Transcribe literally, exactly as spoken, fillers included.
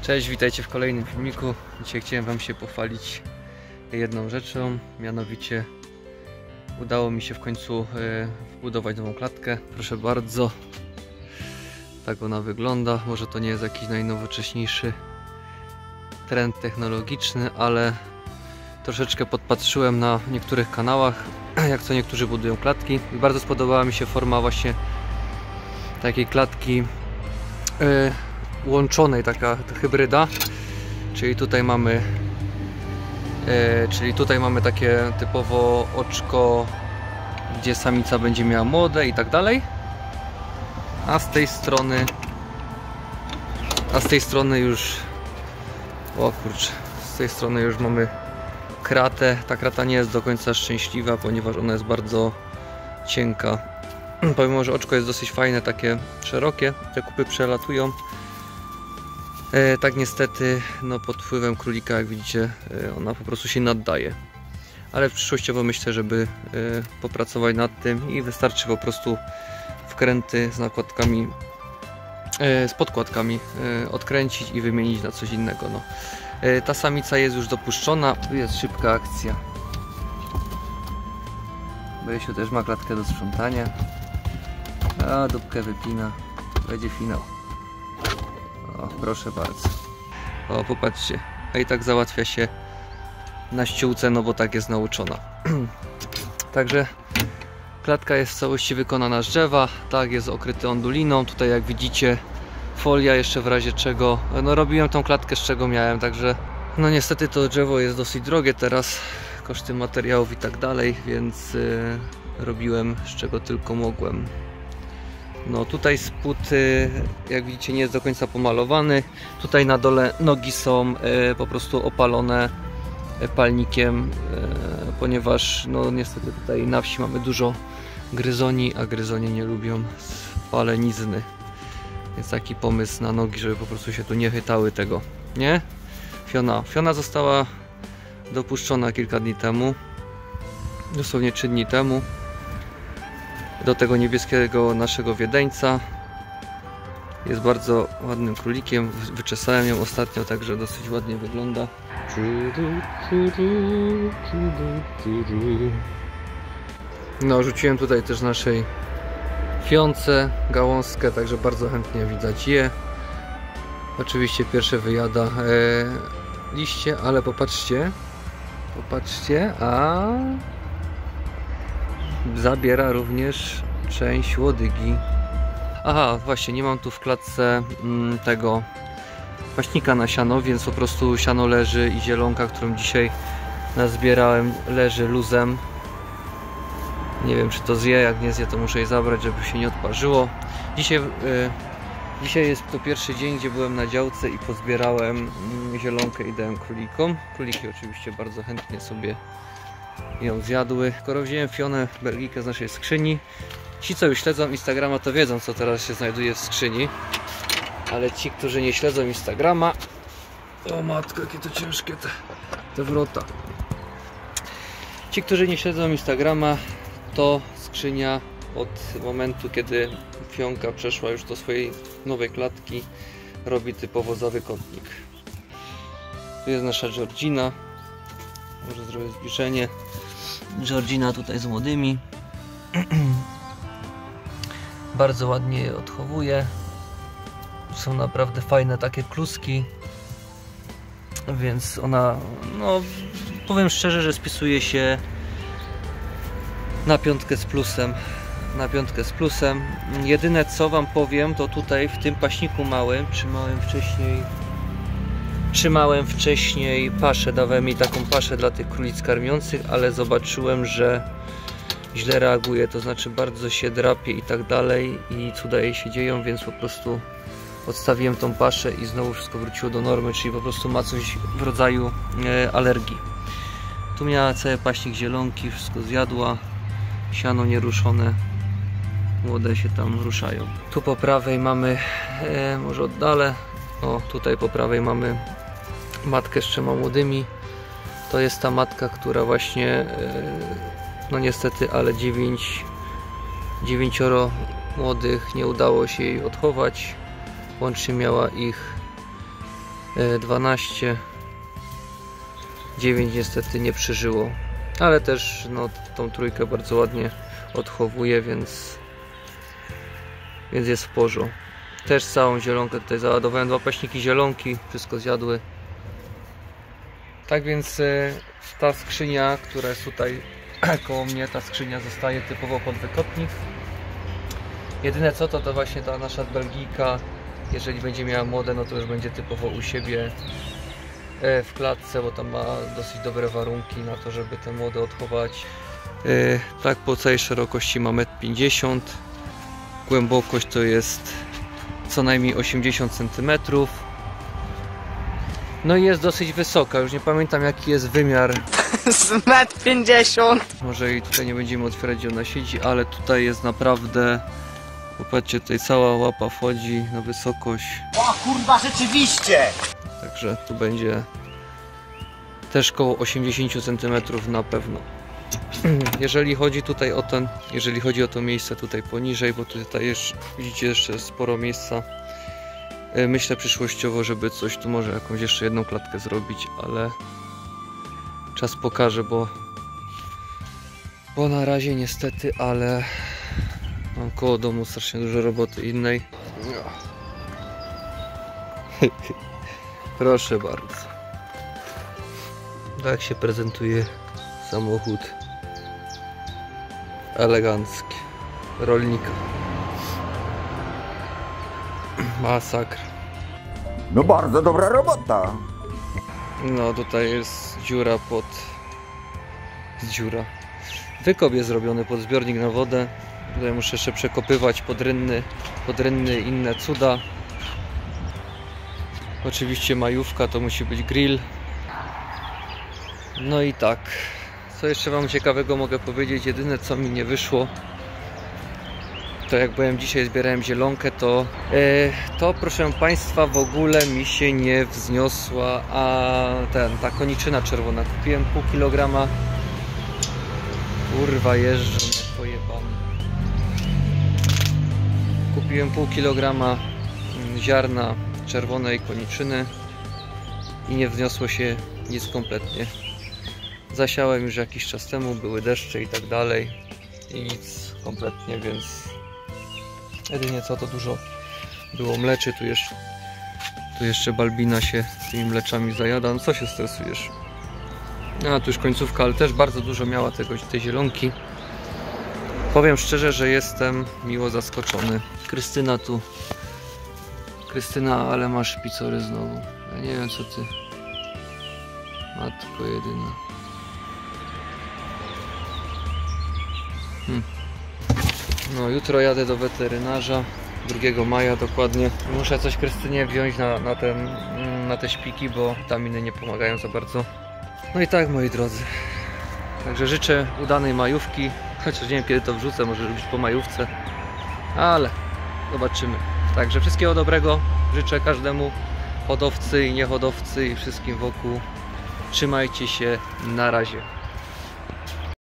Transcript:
Cześć, witajcie w kolejnym filmiku. Dzisiaj chciałem wam się pochwalić jedną rzeczą, mianowicie udało mi się w końcu wbudować nową klatkę. Proszę bardzo, tak ona wygląda. Może to nie jest jakiś najnowocześniejszy trend technologiczny, ale troszeczkę podpatrzyłem na niektórych kanałach, jak to niektórzy budują klatki. I bardzo spodobała mi się forma właśnie takiej klatki yy, łączonej, taka hybryda. Czyli tutaj mamy yy, czyli tutaj mamy takie typowo oczko, gdzie samica będzie miała młode i tak dalej. A z tej strony a z tej strony już o kurczę, z tej strony już mamy kratę. Ta krata nie jest do końca szczęśliwa, ponieważ ona jest bardzo cienka. Pomimo, że oczko jest dosyć fajne, takie szerokie, te kupy przelatują. E, tak niestety, no pod wpływem królika, jak widzicie, e, ona po prostu się naddaje. Ale przyszłościowo myślę, żeby e, popracować nad tym i wystarczy po prostu wkręty z nakładkami, e, z podkładkami e, odkręcić i wymienić na coś innego. No. E, ta samica jest już dopuszczona, jest szybka akcja. Borysiu też ma klatkę do sprzątania. A dupkę wypina, będzie finał. O, proszę bardzo. O, popatrzcie. A i tak załatwia się na ściółce, no bo tak jest nauczona. Także klatka jest w całości wykonana z drzewa. Tak, jest okryty onduliną. Tutaj jak widzicie folia jeszcze w razie czego. No robiłem tą klatkę z czego miałem, także no niestety to drzewo jest dosyć drogie teraz. Koszty materiałów i tak dalej, więc yy, robiłem z czego tylko mogłem. No tutaj spód, jak widzicie, nie jest do końca pomalowany. Tutaj na dole nogi są e, po prostu opalone palnikiem, e, ponieważ no niestety tutaj na wsi mamy dużo gryzoni, a gryzonie nie lubią spalenizny. Więc taki pomysł na nogi, żeby po prostu się tu nie chytały tego, nie? Fiona. Fiona została dopuszczona kilka dni temu, dosłownie trzy dni temu. Do tego niebieskiego naszego wiedeńca. Jest bardzo ładnym królikiem. Wyczesałem ją ostatnio, także dosyć ładnie wygląda. No, rzuciłem tutaj też naszej fionce gałązkę, także bardzo chętnie widać je. Oczywiście pierwsze wyjada e, liście, ale popatrzcie, popatrzcie, a zabiera również część łodygi. Aha, właśnie, nie mam tu w klatce mm, tego paśnika na siano, więc po prostu siano leży i zielonka, którą dzisiaj nazbierałem, leży luzem. Nie wiem, czy to zje, jak nie zje, to muszę je zabrać, żeby się nie odparzyło. Dzisiaj, yy, dzisiaj jest to pierwszy dzień, gdzie byłem na działce i pozbierałem yy, zielonkę i dałem królikom. Króliki oczywiście bardzo chętnie sobie ją zjadły. Skoro wziąłem Fionę belgijkę z naszej skrzyni, ci co już śledzą Instagrama, to wiedzą, co teraz się znajduje w skrzyni, ale ci, którzy nie śledzą Instagrama, o matko, jakie to ciężkie te, te wrota. Ci, którzy nie śledzą Instagrama, to skrzynia od momentu, kiedy Fionka przeszła już do swojej nowej klatki, robi typowo zawykątnik. Tu jest nasza Georgina. Może zrobię zbliżenie. Georgina tutaj z młodymi. Bardzo ładnie je odchowuje. Są naprawdę fajne takie kluski. Więc ona, no powiem szczerze, że spisuje się na piątkę z plusem. Na piątkę z plusem. Jedyne co wam powiem, to tutaj w tym paśniku małym, trzymałem wcześniej Trzymałem wcześniej paszę, dawałem jej taką paszę dla tych królic karmiących, ale zobaczyłem, że źle reaguje, to znaczy bardzo się drapie i tak dalej i cuda jej się dzieją, więc po prostu odstawiłem tą paszę i znowu wszystko wróciło do normy, czyli po prostu ma coś w rodzaju e, alergii. Tu miała cały paśnik zielonki, wszystko zjadła, siano nieruszone, młode się tam ruszają. Tu po prawej mamy, e, może oddalę, o tutaj po prawej mamy matkę z trzema młodymi. To jest ta matka, która właśnie, no niestety, ale dziewięć, dziewięcioro młodych nie udało się jej odchować. Łącznie miała ich dwanaście, dziewięć niestety nie przeżyło, ale też no, tą trójkę bardzo ładnie odchowuje, więc, więc jest w porządku. Też całą zielonkę tutaj załadowałem, dwa paśniki zielonki, wszystko zjadły. Tak więc ta skrzynia, która jest tutaj koło mnie, ta skrzynia zostaje typowo pod wykotnik. Jedyne co to to właśnie ta nasza Belgijka, jeżeli będzie miała młode, no to już będzie typowo u siebie w klatce, bo tam ma dosyć dobre warunki na to, żeby te młode odchować. Tak, po całej szerokości ma metr pięćdziesiąt, głębokość to jest co najmniej osiemdziesiąt centymetrów. No i jest dosyć wysoka, już nie pamiętam jaki jest wymiar. Z metr pięćdziesiąt. Może i tutaj nie będziemy otwierać, gdzie ona siedzi, ale tutaj jest naprawdę... Popatrzcie, tutaj cała łapa wchodzi na wysokość. O kurwa, rzeczywiście! Także tu będzie też koło osiemdziesiąt centymetrów na pewno. Jeżeli chodzi tutaj o ten, jeżeli chodzi o to miejsce tutaj poniżej, bo tutaj już widzicie jeszcze sporo miejsca. Myślę przyszłościowo, żeby coś tu może jakąś jeszcze jedną klatkę zrobić, ale czas pokaże, bo bo na razie niestety, ale mam koło domu strasznie dużo roboty innej. Proszę bardzo. Tak się prezentuje samochód elegancki rolnika. Masakra. No bardzo dobra robota. No tutaj jest dziura pod... dziura. Wykop jest zrobiony pod zbiornik na wodę. Tutaj muszę jeszcze przekopywać pod rynny, pod rynny inne cuda. Oczywiście majówka, to musi być grill. No i tak. Co jeszcze wam ciekawego mogę powiedzieć? Jedyne co mi nie wyszło, to jak byłem dzisiaj, zbierałem zielonkę, to yy, to proszę państwa w ogóle mi się nie wzniosła, a ten, ta koniczyna czerwona. Kupiłem pół kilograma. Kurwa, jeżdżą jak pojebany. Kupiłem pół kilograma ziarna czerwonej koniczyny i nie wzniosło się nic kompletnie. Zasiałem już jakiś czas temu, były deszcze i tak dalej i nic kompletnie, więc jedynie co to dużo było mleczy, tu jeszcze, tu jeszcze Balbina się tymi mleczami zajada. No co się stresujesz? A tu już końcówka, ale też bardzo dużo miała tego, tej zielonki. Powiem szczerze, że jestem miło zaskoczony. Krystyna tu. Krystyna, ale masz szpicory znowu. Ja nie wiem co ty. Matko jedyna. Hmm. No jutro jadę do weterynarza. drugiego maja dokładnie. Muszę coś Krystynie wziąć na, na, ten, na te śpiki, bo witaminy nie pomagają za bardzo. No i tak, moi drodzy. Także życzę udanej majówki. Chociaż nie wiem kiedy to wrzucę, może być po majówce. Ale zobaczymy. Także wszystkiego dobrego życzę każdemu, hodowcy i niehodowcy i wszystkim wokół. Trzymajcie się, na razie.